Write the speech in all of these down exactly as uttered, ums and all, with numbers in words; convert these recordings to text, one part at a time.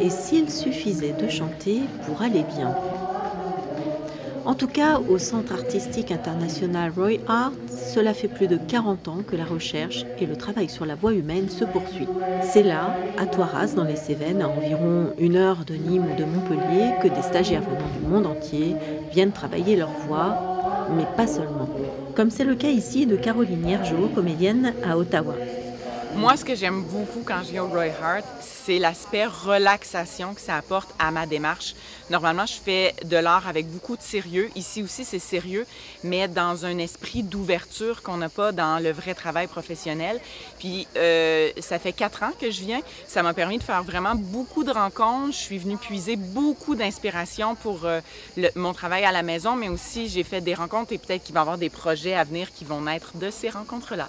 Et s'il suffisait de chanter pour aller bien? En tout cas, au Centre artistique international Roy Hart, cela fait plus de quarante ans que la recherche et le travail sur la voix humaine se poursuit. C'est là, à Toiras, dans les Cévennes, à environ une heure de Nîmes ou de Montpellier, que des stagiaires venant du monde entier viennent travailler leur voix, mais pas seulement. Comme c'est le cas ici de Caroline Hiergeau, comédienne à Ottawa. Moi, ce que j'aime beaucoup quand je viens au Roy Hart, c'est l'aspect relaxation que ça apporte à ma démarche. Normalement, je fais de l'art avec beaucoup de sérieux. Ici aussi, c'est sérieux, mais dans un esprit d'ouverture qu'on n'a pas dans le vrai travail professionnel. Puis, euh, ça fait quatre ans que je viens. Ça m'a permis de faire vraiment beaucoup de rencontres. Je suis venue puiser beaucoup d'inspiration pour euh, le, mon travail à la maison, mais aussi j'ai fait des rencontres et peut-être qu'il va y avoir des projets à venir qui vont naître de ces rencontres-là.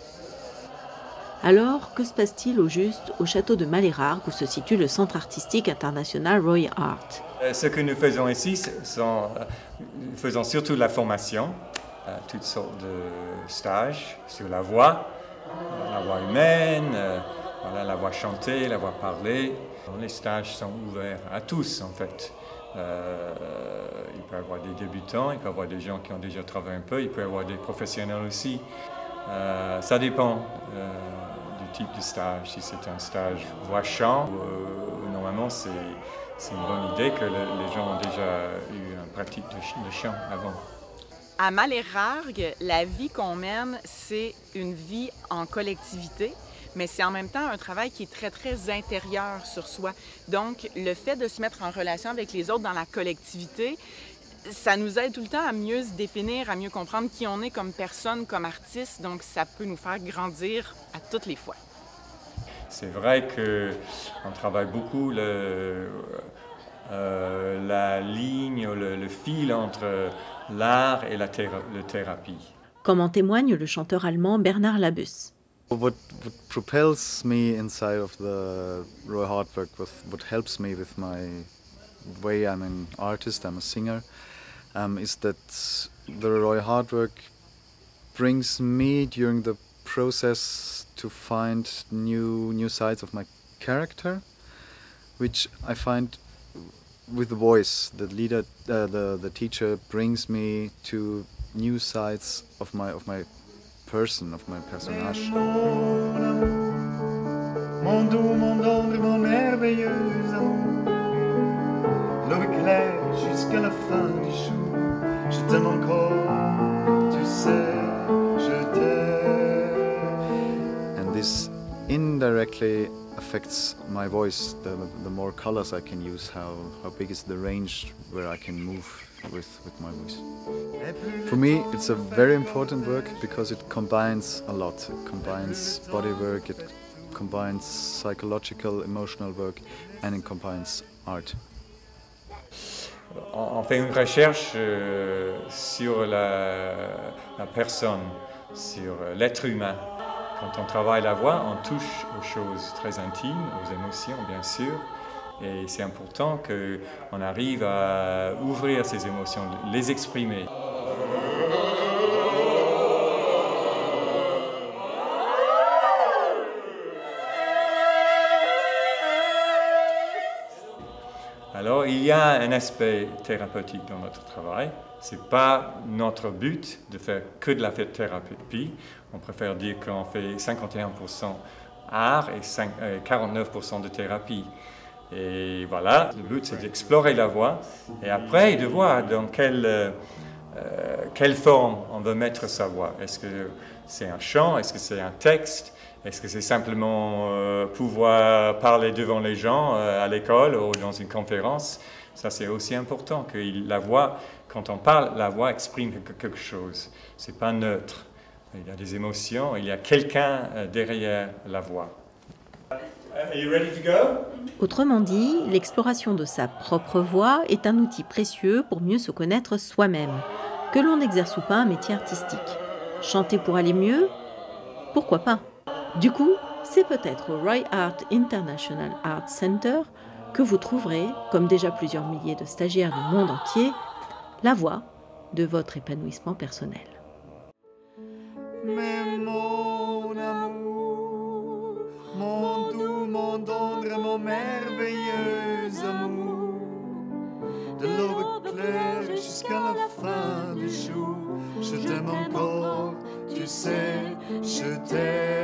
Alors, que se passe-t-il au juste au château de Malérargues où se situe le Centre artistique international Roy Hart? Ce que nous faisons ici, sont, nous faisons surtout la formation, toutes sortes de stages sur la voix, la voix humaine, voilà, la voix chantée, la voix parlée. Les stages sont ouverts à tous en fait. Euh, il peut y avoir des débutants, il peut y avoir des gens qui ont déjà travaillé un peu, il peut y avoir des professionnels aussi. Euh, ça dépend euh, du type de stage. Si c'est un stage voix-chant, euh, normalement c'est une bonne idée que le, les gens ont déjà eu une pratique de, de chant avant. À Malérargues, la vie qu'on mène, c'est une vie en collectivité, mais c'est en même temps un travail qui est très, très intérieur sur soi. Donc, le fait de se mettre en relation avec les autres dans la collectivité, ça nous aide tout le temps à mieux se définir, à mieux comprendre qui on est comme personne, comme artiste. Donc, ça peut nous faire grandir à toutes les fois. C'est vrai qu'on travaille beaucoup le, euh, la ligne, le, le fil entre l'art et la, théra la thérapie. Comme en témoigne le chanteur allemand Bernard Labus. What, what propels me inside of the Roy Hart work, what, what helps me with my way I'm an artist, I'm a singer, um, is that the Roy Hart work brings me during the process to find new new sides of my character, which I find with the voice. The leader, uh, the the teacher brings me to new sides of my of my person, of my personnage. Mon doux, mon tendre, mon merveilleux amour, l'eau éclaire jusqu'à la fin du jour. Je t'aime encore, tu sais, je t'aime. And this indirectly affects my voice. The, the more colors I can use, how, how big is the range where I can move with, with my voice. For me, it's a very important work because it combines a lot. It combines body work, it combines psychological, emotional work, and it combines art. On fait une recherche euh, sur la, la personne, sur l'être humain. Quand on travaille la voix, on touche aux choses très intimes, aux émotions bien sûr, et c'est important qu'on arrive à ouvrir ces émotions, les exprimer. Alors, il y a un aspect thérapeutique dans notre travail. Ce n'est pas notre but de faire que de la thérapie. On préfère dire qu'on fait cinquante et un pour cent art et quarante-neuf pour cent de thérapie. Et voilà, le but c'est d'explorer la voix et après de voir dans quelle, euh, quelle forme on veut mettre sa voix. Est-ce que c'est un chant? Est-ce que c'est un texte? Est-ce que c'est simplement euh, pouvoir parler devant les gens euh, à l'école ou dans une conférence? Ça, c'est aussi important que la voix, quand on parle, la voix exprime quelque chose. Ce n'est pas neutre. Il y a des émotions, il y a quelqu'un euh, derrière la voix. Are you ready to go? Autrement dit, l'exploration de sa propre voix est un outil précieux pour mieux se connaître soi-même. Que l'on exerce ou pas un métier artistique. Chanter pour aller mieux? Pourquoi pas? Du coup, c'est peut-être au Roy Hart International Art Center que vous trouverez, comme déjà plusieurs milliers de stagiaires du monde entier, la voix de votre épanouissement personnel. Mais mon amour, mon doux, mon tendre et mon merveilleux amour. De l'aube claire jusqu'à la fin des jours, je t'aime encore, tu sais, je t'aime.